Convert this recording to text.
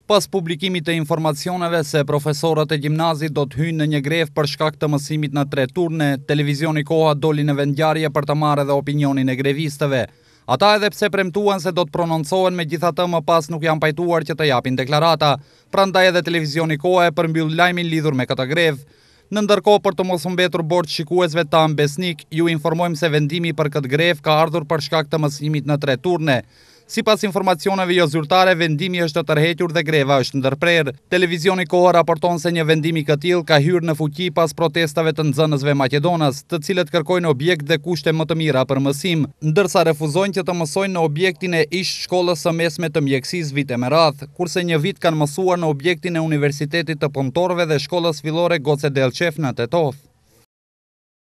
Pas publikimit të informacioneve se profesorët e gjimnazit do të hyjnë në një grevë për shkak të mësimit në 3 turne, televizioni Koha doli në vendngjarje për të marrë edhe opinionin e grevistëve. Ata edhe pse premtuan se do të prononcohen, megjithatë më pas nuk janë pajtuar që të japin deklarata, prandaj edhe televizioni Koha e përmbyll lajmin lidhur me këtë grevë. Në ndërkohë, për të mos humbetur bord shikuesve tan besnik, ju informojmë se vendimi për këtë grevë ka ardhur për shkak të mësimit në 3 turne. Sipas informacioneve jo zyrtare, vendimi është të tërhequr dhe greva është ndërprerë. Televizioni Koha raporton se një vendim i këtillë ka hyrë në fuqi pas protestave të nxënësve maqedonas, të cilët kërkojnë objekt dhe kushte më të mira për mësim, ndërsa refuzojnë që të mësojnë në objektin e ish shkollës së mesme të mjekësisë vite me radhë, kurse një vit kanë mësuar në objektin e Universitetit të Punëtorëve dhe shkollës fillore Goce Delçef në Tetov.